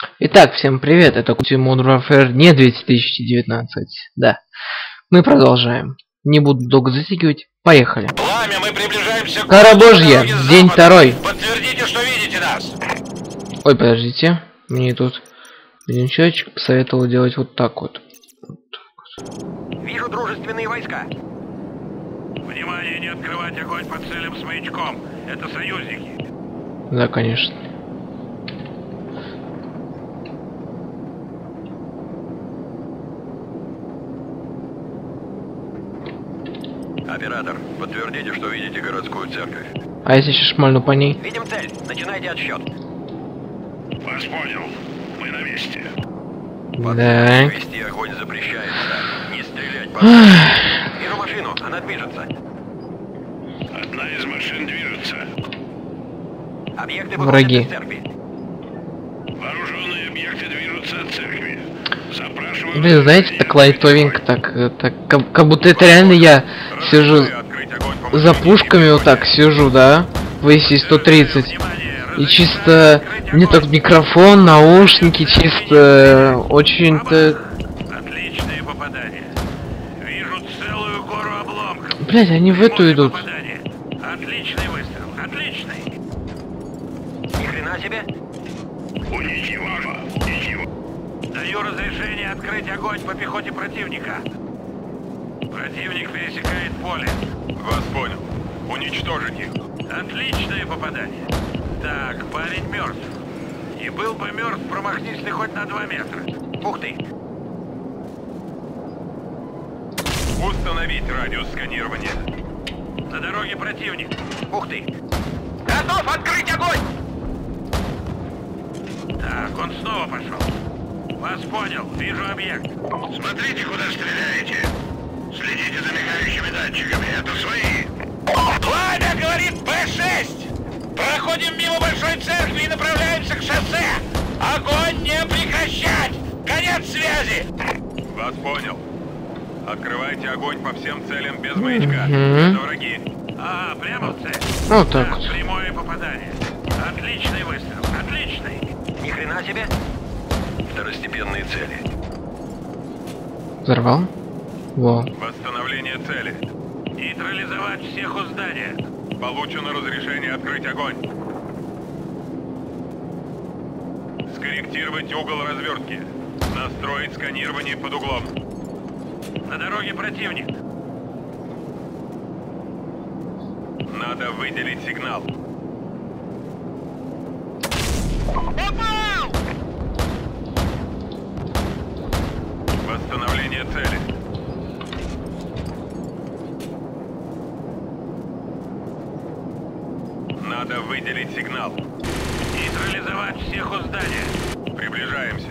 Итак, всем привет, это Modern Warfare не 2019. Да, мы продолжаем. Не буду долго затягивать, поехали. Пламя, мы приближаемся к Кара Божья, день второй. Подтвердите, что видите нас. Ой, подождите, мне тут один человечек посоветовал делать вот так вот. Вижу дружественные войска. Внимание, не открывать огонь по целям с маячком. Это союзники. Да, конечно. Оператор, подтвердите, что видите городскую церковь. А если сейчас шмальну по ней? Видим цель. Начинайте отсчет. Вас понял. Мы на месте. Да. Вести огонь запрещается. Не стрелять по... Вижу машину, она движется. Одна из машин движется. Объекты Враги. выходят из церкви. Вооруженные объекты движутся от церкви. Запрашиваю... Блин, знаете, так лайтовенько, так как будто это реально я сижу за пушками вот так сижу, да, в AC-130. И чисто мне так микрофон, наушники, чисто очень-то... Отличное попадание. Вижу целую гору обломков. Блять, они в эту идут. Отличный выстрел, отличный. Ни хрена себе. Ничего. Даю разрешение открыть огонь по пехоте противника. Противник пересекает поле. Вас понял. Уничтожить их. Отличное попадание. Так, парень мертв. И был бы мертв, промахнись ты хоть на 2 метра. Ух ты. Установить радиус сканирования. На дороге противник. Ух ты. Готов открыть огонь! Так, он снова пошел. Вас понял. Вижу объект. Смотрите, куда стреляете. Следите за мигающими датчиками. Это свои. Пламя, говорит Б6. Проходим мимо большой церкви и направляемся к шоссе. Огонь не прекращать. Конец связи. Вас понял. Открывайте огонь по всем целям без маячка. Это враги. А, прямо в цель. Вот так вот. Прямое попадание. Отличный выстрел. Отличный. Ни хрена себе. Второстепенные цели. Взорвал? Во. Восстановление цели. Нейтрализовать всех у здания. Получено разрешение открыть огонь. Скорректировать угол развертки. Настроить сканирование под углом. На дороге противник. Надо выделить сигнал. Попал! Восстановление цели. Надо выделить сигнал. Нейтрализовать всех у здания. Приближаемся.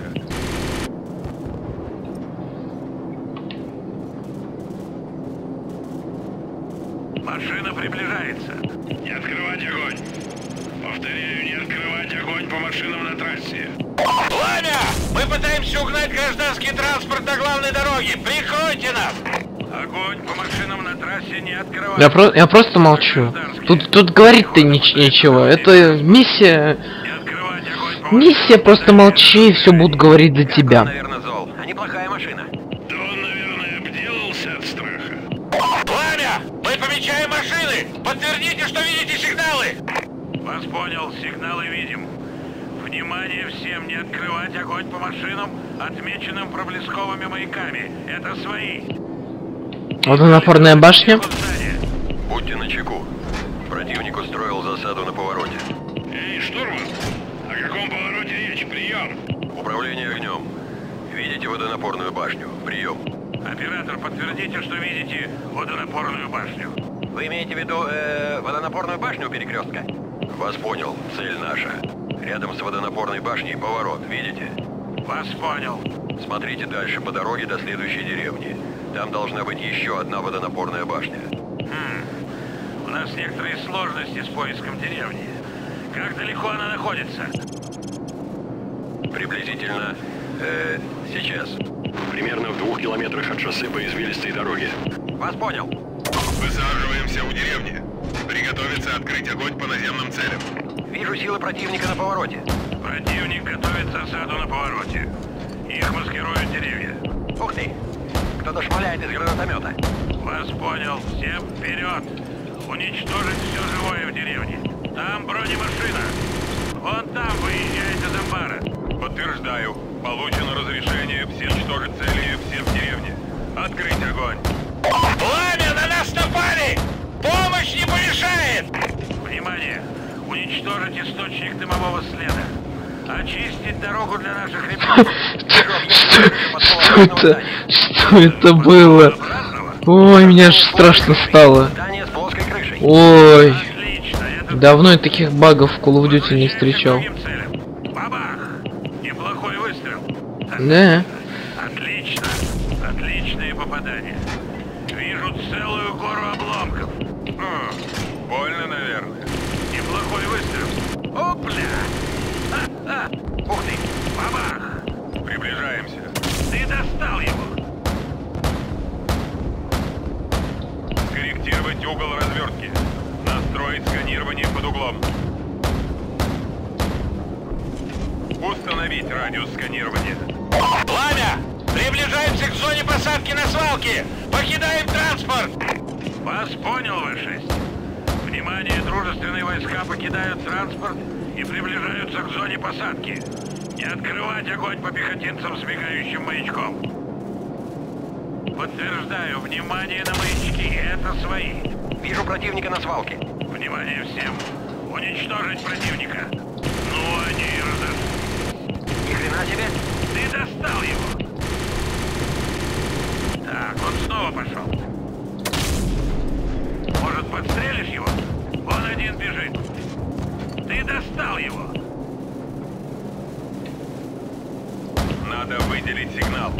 Машина приближается. Не открывать огонь. Повторяю, не открывать огонь по машинам на трассе. Пламя! Мы пытаемся угнать гражданский транспорт на главной дороге. Прикройте нас! Огонь по машинам на трассе не открывать. Я просто молчу. Тут говорить-то нечего. Это миссия. Миссия, просто молчи, и все будут говорить за тебя. Наверное, зол. А неплохая машина. Да он, наверное, обделался от страха. Пламя! Мы помечаем машины! Подтвердите, что видите сигналы! Вас понял, сигналы видим. Внимание всем, не открывать огонь по машинам, отмеченным проблесковыми маяками. Это свои. Водонапорная башня. Будьте начеку. Противник устроил засаду на повороте. Эй, штурман! О каком повороте речь? Прием! Управление огнем. Видите водонапорную башню? Прием. Оператор, подтвердите, что видите водонапорную башню. Вы имеете в виду водонапорную башню у перекрестка? Вас понял. Цель наша. Рядом с водонапорной башней поворот. Видите? Вас понял. Смотрите дальше по дороге до следующей деревни. Там должна быть еще одна водонапорная башня. У нас некоторые сложности с поиском деревни. Как далеко она находится? Приблизительно... сейчас. Примерно в 2 километрах от шоссе по извилистой дороге. Вас понял. Высаживаемся у деревни. Приготовиться открыть огонь по наземным целям. Вижу силы противника на повороте. Противник готовит засаду на повороте. Их маскируют деревья. Ух ты! Кто-то шмаляет из гранатомета. Вас понял. Всем вперед! Уничтожить все живое в деревне. Там бронемашина. Вон там выезжает из амбара. Подтверждаю. Получено разрешение все уничтожить цели, все в деревне. Открыть огонь. Пламя! На нас напали! Помощь не помешает! Внимание! Уничтожить источник дымового следа. Очистить дорогу для наших ребят. Что это было? Ой, мне аж страшно стало. Ой. Давно я таких багов в Call of Duty не встречал. Неплохой выстрел. Да. Отлично. Отличные попадания. Вижу целую гору обломков. Больно, наверное. Неплохой выстрел. Опля! Ух ты! Бабах! Приближаемся. Ты достал его. Скорректировать угол развертки. Настроить сканирование под углом. Установить радиус сканирования. Пламя! Приближаемся к зоне посадки на свалке! Покидаем транспорт! Вас понял, В6. Внимание, дружественные войска покидают транспорт и приближаются к зоне посадки. Не открывать огонь по пехотинцам с мигающим маячком. Подтверждаю, внимание на маячки, это свои. Вижу противника на свалке. Внимание всем. Уничтожить противника. Ну, они и разошли. Ни хрена себе. Ты достал его. Так, он снова пошел. Может, подстрелишь его? Он один бежит. Ты достал его. Надо выделить сигнал.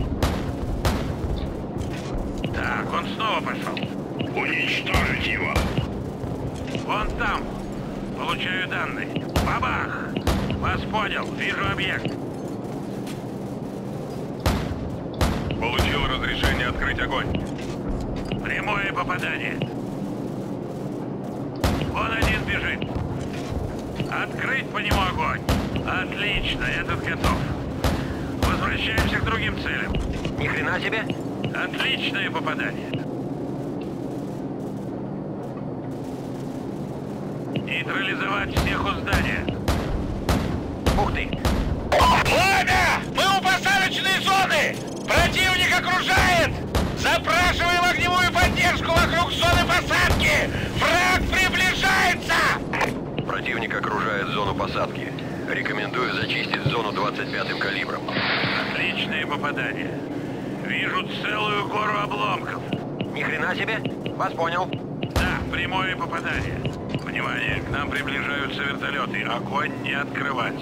Так, он снова пошел. Уничтожить его. Вон там. Получаю данные. Бабах! Вас понял. Вижу объект. Получил разрешение открыть огонь. Прямое попадание. Вон один бежит. Открыть по нему огонь. Отлично, этот готов. Возвращаемся к другим целям. Ни хрена себе. Отличное попадание. Нейтрализовать всех у здания. Ух ты! Пламя! Мы у посадочной зоны! Противник окружает! Запрашиваем огневую поддержку вокруг зоны посадки! Враг приближается! Противник окружает зону посадки. Рекомендую зачистить зону 25-м калибром. Отличные попадания. Вижу целую гору обломков. Ни хрена себе? Вас понял. Да, прямое попадание. Внимание, к нам приближаются вертолеты. Огонь не открывать.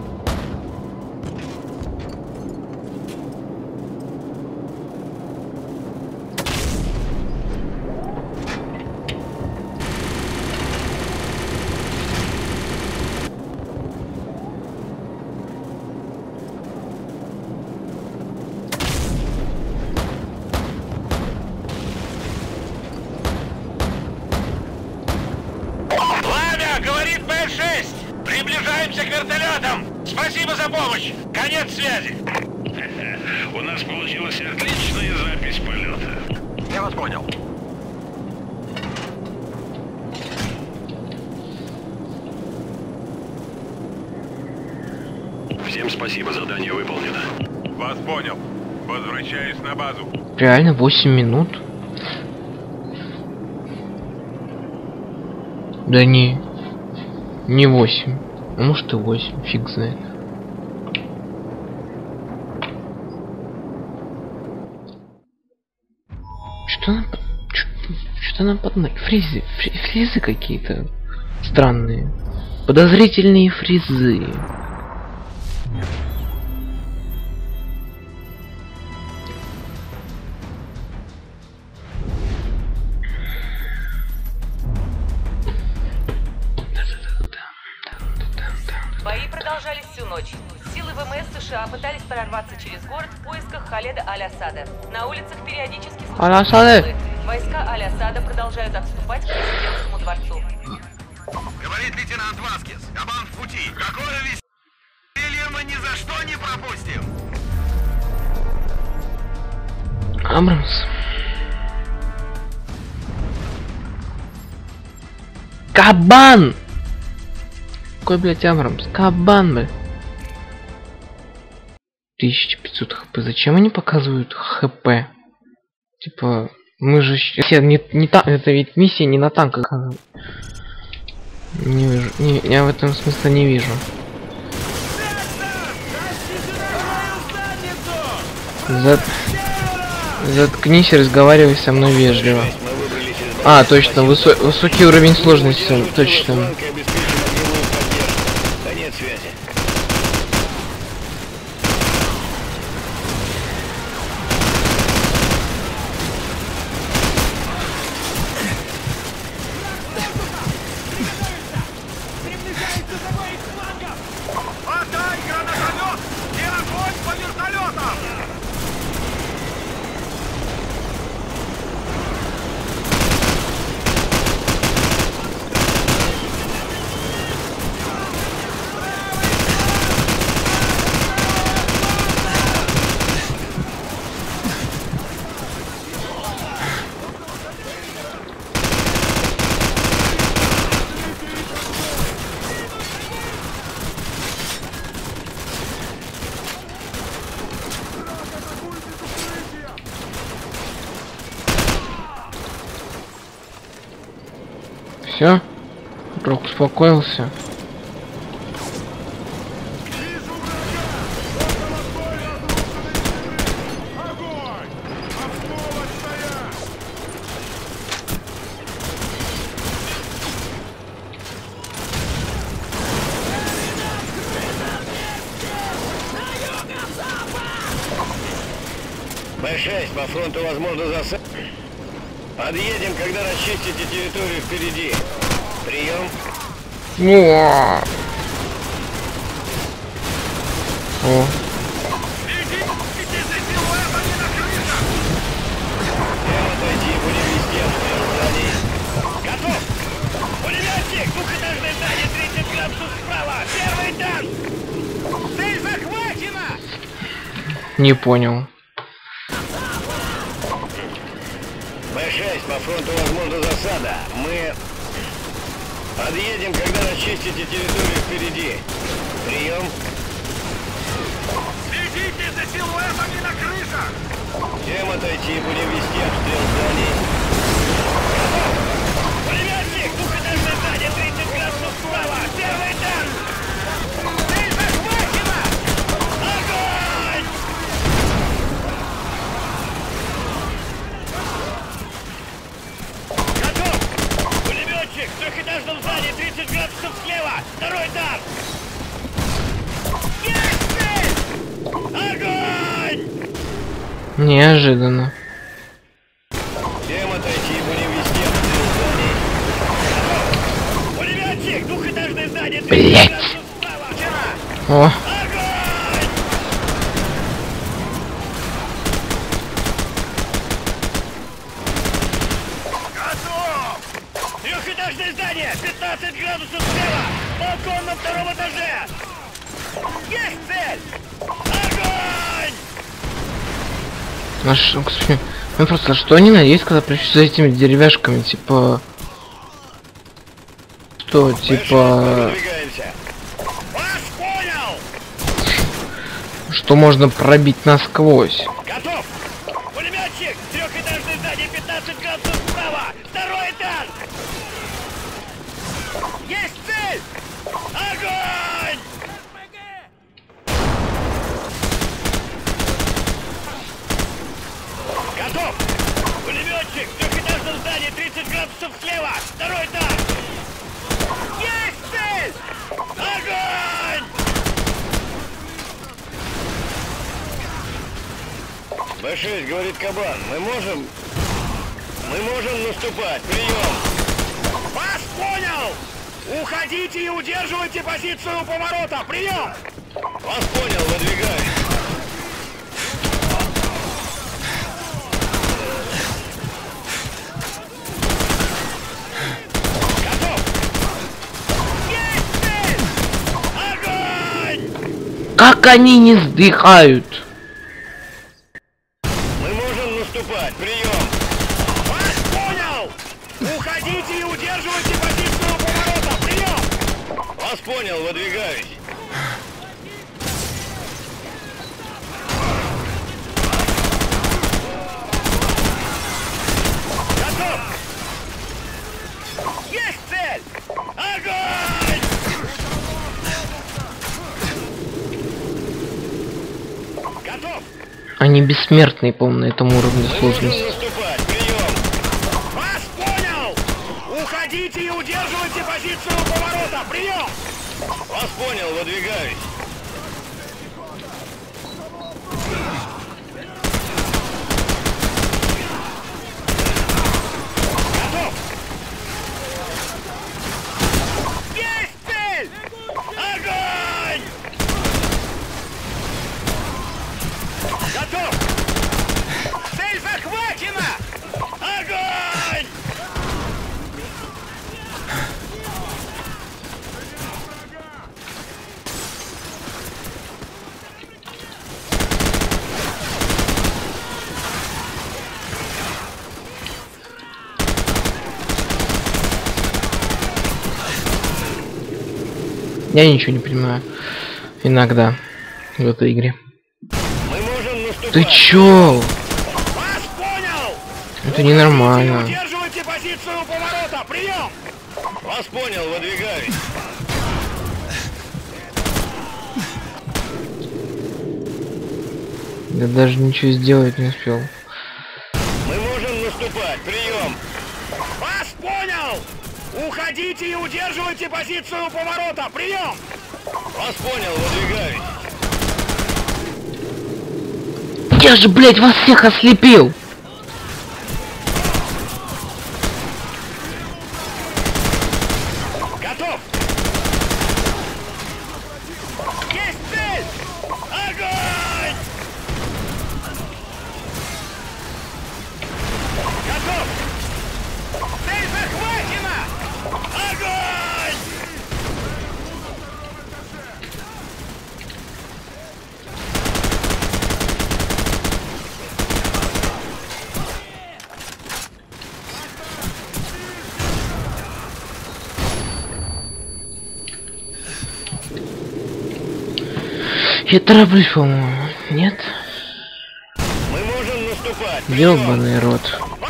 Говорит Б6! Приближаемся к вертолетам! Спасибо за помощь! Конец связи! У нас получилась отличная запись полета. Я вас понял. Всем спасибо, задание выполнено. Вас понял. Возвращаюсь на базу. Реально 8 минут? Да не 8. Может и 8, фиг знает. Что нам под ноги? Фризы какие-то странные. Подозрительные фризы. Бои продолжались всю ночь. Силы ВМС США пытались прорваться через город в поисках Халеда Аль-Асада. На улицах периодически слышны выстрелы. Войска Аль-Асада продолжают отступать к президентскому дворцу. Говорит лейтенант Васкес. Кабан в пути. Какое мы ни за что не пропустим! Абрамс. Кабан! Какой, блядь, Абрамс? Кабан, блядь. 1500 хп. Зачем они показывают хп? Типа, мы же... Это ведь миссия не на танках. Не вижу. Я в этом смысле не вижу. Заткнись и разговаривай со мной вежливо. А, точно, высокий уровень сложности, точно. Все? Рок успокоился. Б6, по фронту возможно засада. Подъедем, когда расчистите территорию впереди. Прием. О. Готов! Пулеметчик! Двухэтажное здание, 30 градусов справа! Первый танк! Цель захвачена! Не понял. Б6, по фронту возможна засада. Мы подъедем, когда расчистите территорию впереди. Прием. Следите за силуэтами на крышах! Всем отойти, будем вести обстрел зданий. Готов! Пулеметчик! Двухэтажное здание, 30 градусов справа! Первый танк! Цель захвачена! Огонь! В трехэтажном здании, 30 градусов слева! Второй дар! Есть цель! Огонь! Неожиданно. Всем отойти, будем вести обстрел зданий. Пулеметчик! Двухэтажное здание, 30 градусов справа! О. Огонь! Готов! Трехэтажное здание! 15 градусов слева! Балкон на втором этаже! Есть цель! Огонь! Ну просто что они надеются, когда пришли за этими деревяшками, типа... Что, типа... Вас понял! Что можно пробить насквозь? Готов! Пулеметчик! Трехэтажное здание, 15 градусов справа! Второй танк! Есть цель! Огонь! Готов! Пулеметчик! В трехэтажном здании, 30 градусов слева! Второй танк! Есть цель! Огонь! Б6, говорит Кабан, мы можем наступать, прием! Вас понял! Уходите и удерживайте позицию у поворота, прием! Вас понял, выдвигай! Готов! Как они не сдыхают? Мы можем наступать. Прием. Вас понял! Уходите и удерживайте позицию у поворота. Прием! Вас понял, выдвигаюсь. Готов! Есть цель! Огонь! Готов! Они бессмертные, по-моему, на этом уровне сложности. Наступать, прием! Вас понял! Уходите и удерживайте позицию у поворота! Прием! Вас понял, выдвигаюсь. Готов! Есть цель! Огонь! Готов! Цель захвачена! Огонь! Я ничего не понимаю. Иногда. В этой игре. Мы можем наступать. Ты чё? Вас понял! Это ненормально. Удерживайте позицию у поворота! Прием! Вас понял, выдвигаюсь. Я даже ничего сделать не успел. Мы можем наступать. Прием! Вас понял! Уходите и удерживайте позицию у поворота! Прием! Вас понял, выдвигаюсь. Я же, блядь, вас всех ослепил! Готов! Есть цель! Огонь! Готов! Цель захвачена! Огонь! Я тороплюсь, по-моему. Нет? Мы можем наступать. Ёбаный рот.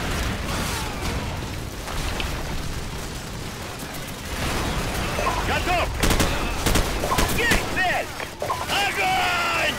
Готов! Есть цель! Огонь!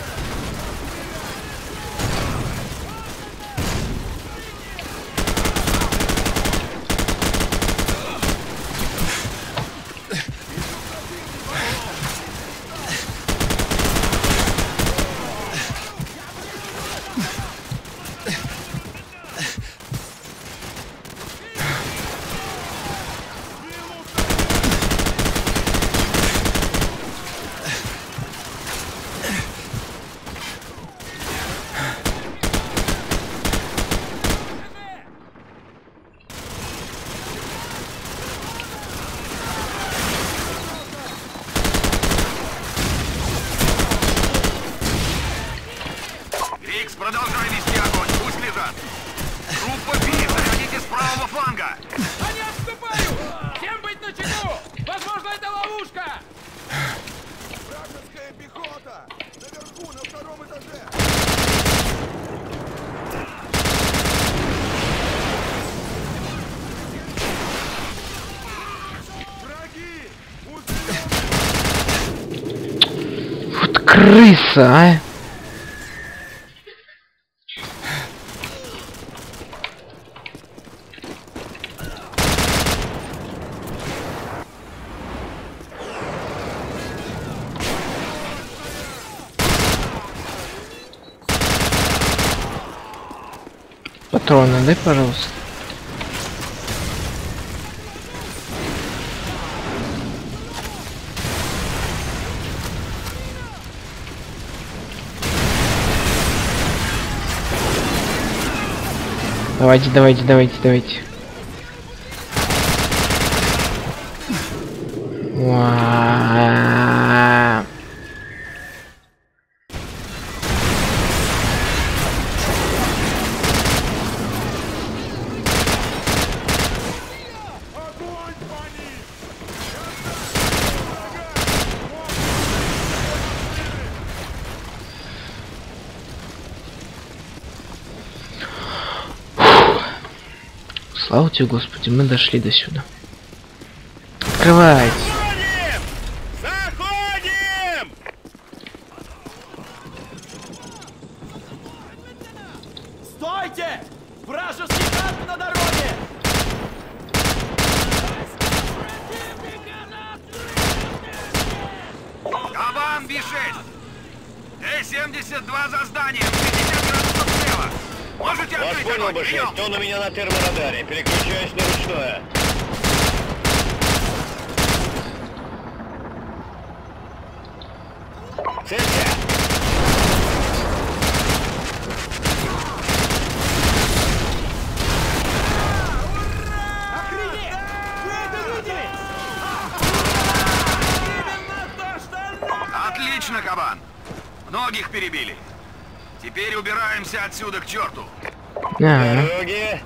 Рикс, продолжай вести огонь, пусть лежат. Группа Би, заходите с правого фланга. Они отступают! Всем быть начеку! Возможно, это ловушка! Вражеская пехота! Наверху, на втором этаже! Враги! Вот крыса, а! Патроны, дай, пожалуйста. Давайте, давайте, давайте, давайте. Уа. Слава тебе, Господи, мы дошли до сюда. Открывайте. Заходим! Стойте! Вражеский танк на дороге! Кабан Би-6! Т-72 за зданием, 50 градусов слева! Можете Вас открыть понял, огонь? Прием! Б6, он у меня на терморадаре. Переключаюсь на ручное. Целься! Охренеть! Вы это видели? Именно то, что надо! Отлично, Кабан! Многих перебили. Теперь убираемся отсюда к черту. Дороги.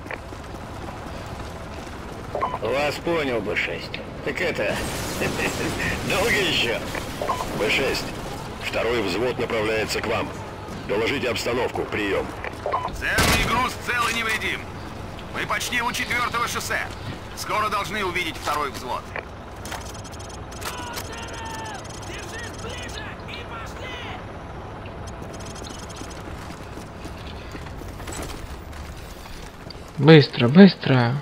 Вас понял, Б6. Так это... Долго еще? Б6. Второй взвод направляется к вам. Доложите обстановку. Прием. Ценный груз цел и невредим. Мы почти у 4-го шоссе. Скоро должны увидеть второй взвод. Держись ближе и пошли! Быстро, быстро.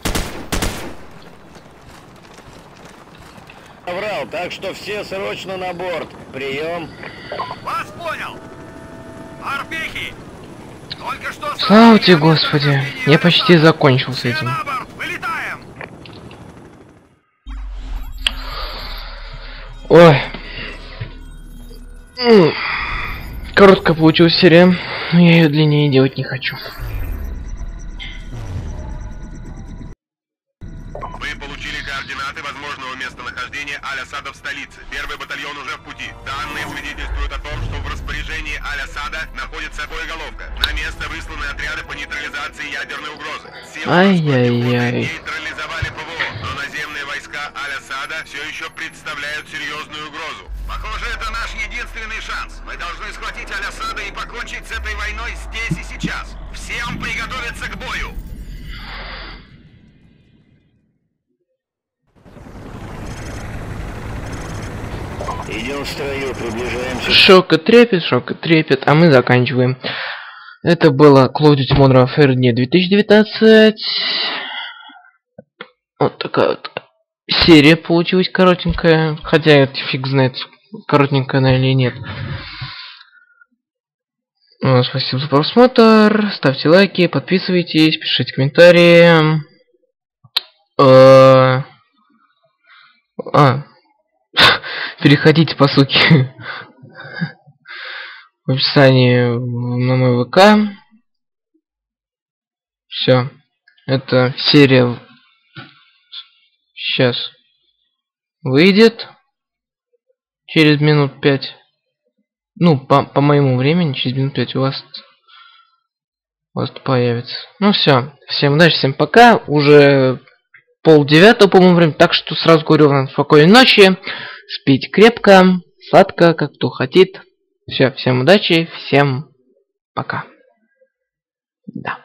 Наврал, так что все срочно на борт. Прием. Вас понял! Морпехи! Только что... Слава тебе, Господи. Я почти закончил с этим. На борт! Вылетаем! Ой. Короткая получилась серия, но я ее длиннее делать не хочу. Вы получили координаты возможного местонахождения Аль-Асада в столице. Первый батальон уже в пути. Данные свидетельствуют о том, что в распоряжении Аль-Асада находится боеголовка. На место высланы отряды по нейтрализации ядерной угрозы. Ай-яй-яй. Нейтрализовали ПВО, но наземные войска Аль-Асада все еще представляют серьезную угрозу. Похоже, это наш единственный шанс. Мы должны схватить Аль-Асада и покончить с этой войной здесь и сейчас. Всем приготовиться к бою! Идем в строю, приближаемся. Шок и трепет, а мы заканчиваем. Это было Call of Duty Modern Warfare 2019. Вот такая вот серия получилась коротенькая. Хотя фиг знает, коротенькая она или нет. Спасибо за просмотр. Ставьте лайки, подписывайтесь, пишите комментарии. Переходите по ссылке в описании на мой ВК. Все. Эта серия сейчас выйдет через минут 5. Ну, по моему времени, через минут 5 у вас появится. Ну все. Всем удачи, всем пока. Уже 8:30, по-моему, время. Так что сразу говорю вам спокойной ночи. Спите крепко, сладко, как кто хотит. Все, всем удачи, всем пока. Да.